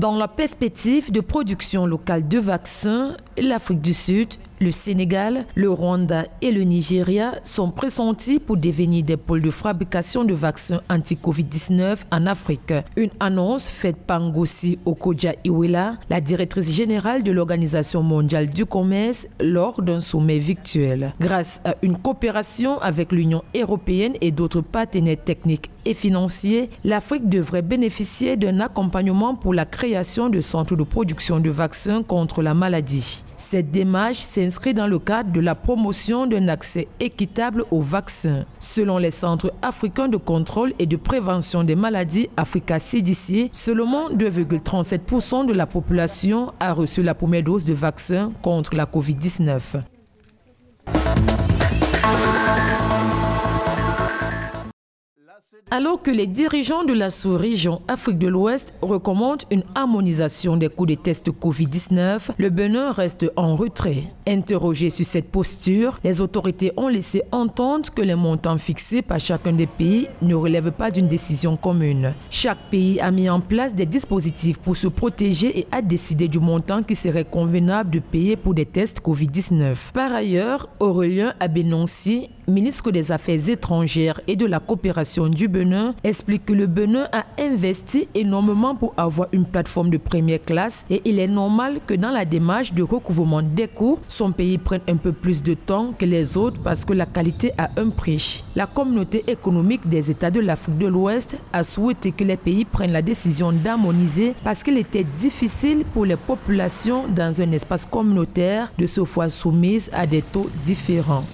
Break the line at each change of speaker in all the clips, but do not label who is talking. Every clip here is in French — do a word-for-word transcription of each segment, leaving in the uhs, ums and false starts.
Dans la perspective de production locale de vaccins, l'Afrique du Sud, le Sénégal, le Rwanda et le Nigeria sont pressentis pour devenir des pôles de fabrication de vaccins anti-Covid dix-neuf en Afrique. Une annonce faite par Ngozi Okonjo-Iweala, la directrice générale de l'Organisation mondiale du commerce, lors d'un sommet virtuel. Grâce à une coopération avec l'Union européenne et d'autres partenaires techniques et financiers, l'Afrique devrait bénéficier d'un accompagnement pour la création de centres de production de vaccins contre la maladie. Cette démarche s'inscrit dans le cadre de la promotion d'un accès équitable aux vaccins. Selon les centres africains de contrôle et de prévention des maladies Africa C D C, seulement deux virgule trente-sept pour cent de la population a reçu la première dose de vaccin contre la Covid dix-neuf. Alors que les dirigeants de la sous-région Afrique de l'Ouest recommandent une harmonisation des coûts des tests Covid dix-neuf, le Bénin reste en retrait. Interrogé sur cette posture, les autorités ont laissé entendre que les montants fixés par chacun des pays ne relèvent pas d'une décision commune. Chaque pays a mis en place des dispositifs pour se protéger et a décidé du montant qui serait convenable de payer pour des tests Covid dix-neuf. Par ailleurs, Aurélien Abénonci, ministre des Affaires étrangères et de la coopération du Bénin, explique que le Bénin a investi énormément pour avoir une plateforme de première classe et il est normal que dans la démarche de recouvrement des coûts, son pays prenne un peu plus de temps que les autres parce que la qualité a un prix. La communauté économique des États de l'Afrique de l'Ouest a souhaité que les pays prennent la décision d'harmoniser parce qu'il était difficile pour les populations dans un espace communautaire de se voir soumises à des taux différents.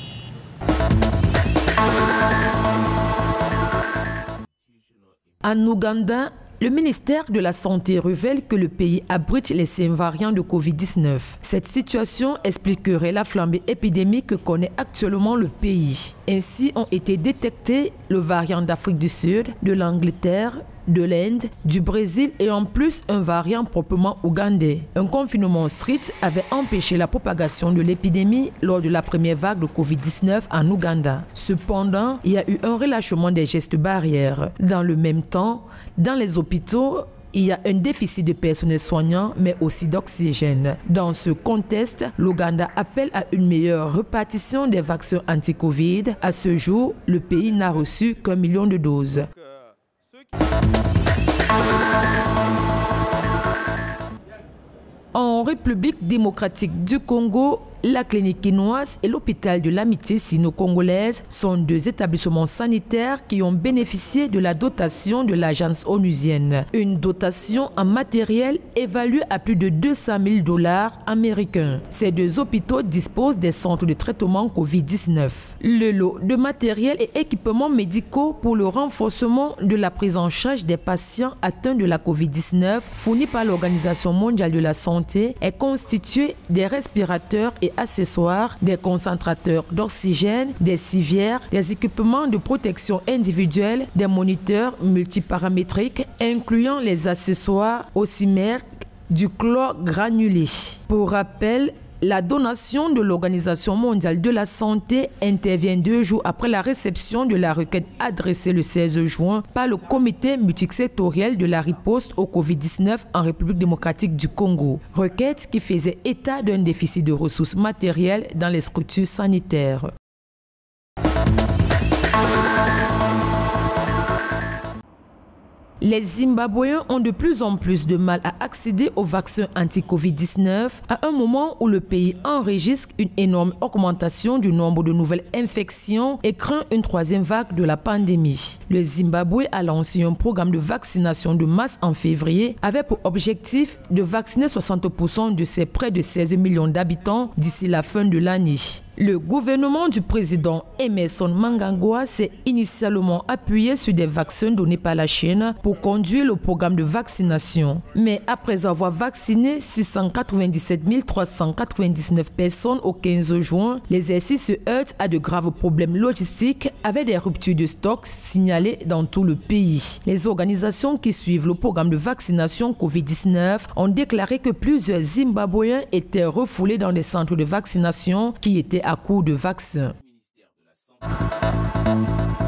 En Ouganda, le ministère de la Santé révèle que le pays abrite les cinq variants de Covid dix-neuf. Cette situation expliquerait la flambée épidémique que connaît actuellement le pays. Ainsi ont été détectés le variant d'Afrique du Sud, de l'Angleterre, de l'Inde, du Brésil et en plus un variant proprement ougandais. Un confinement strict avait empêché la propagation de l'épidémie lors de la première vague de Covid dix-neuf en Ouganda. Cependant, il y a eu un relâchement des gestes barrières. Dans le même temps, dans les hôpitaux, il y a un déficit de personnel soignant, mais aussi d'oxygène. Dans ce contexte, l'Ouganda appelle à une meilleure répartition des vaccins anti-Covid. À ce jour, le pays n'a reçu qu'un million de doses. En République démocratique du Congo, la clinique quinoise et l'hôpital de l'amitié sino-congolaise sont deux établissements sanitaires qui ont bénéficié de la dotation de l'agence onusienne. Une dotation en matériel évaluée à plus de deux cent mille dollars américains. Ces deux hôpitaux disposent des centres de traitement Covid dix-neuf. Le lot de matériel et équipements médicaux pour le renforcement de la prise en charge des patients atteints de la Covid dix-neuf fourni par l'Organisation mondiale de la santé est constitué des respirateurs et accessoires, des concentrateurs d'oxygène, des civières, des équipements de protection individuelle, des moniteurs multiparamétriques, incluant les accessoires oxymères, du chlore granulé. Pour rappel, la donation de l'Organisation mondiale de la santé intervient deux jours après la réception de la requête adressée le seize juin par le comité multisectoriel de la riposte au Covid dix-neuf en République démocratique du Congo. Requête qui faisait état d'un déficit de ressources matérielles dans les structures sanitaires. Les Zimbabwéens ont de plus en plus de mal à accéder aux vaccins anti-Covid dix-neuf à un moment où le pays enregistre une énorme augmentation du nombre de nouvelles infections et craint une troisième vague de la pandémie. Le Zimbabwe a lancé un programme de vaccination de masse en février avec pour objectif de vacciner soixante pour cent de ses près de seize millions d'habitants d'ici la fin de l'année. Le gouvernement du président Emmerson Mnangagwa s'est initialement appuyé sur des vaccins donnés par la Chine pour conduire le programme de vaccination. Mais après avoir vacciné six cent quatre-vingt-dix-sept mille trois cent quatre-vingt-dix-neuf personnes au quinze juin, l'exercice se heurte à de graves problèmes logistiques avec des ruptures de stock signalées dans tout le pays. Les organisations qui suivent le programme de vaccination Covid dix-neuf ont déclaré que plusieurs Zimbabwéens étaient refoulés dans des centres de vaccination qui étaient à court de vaccins.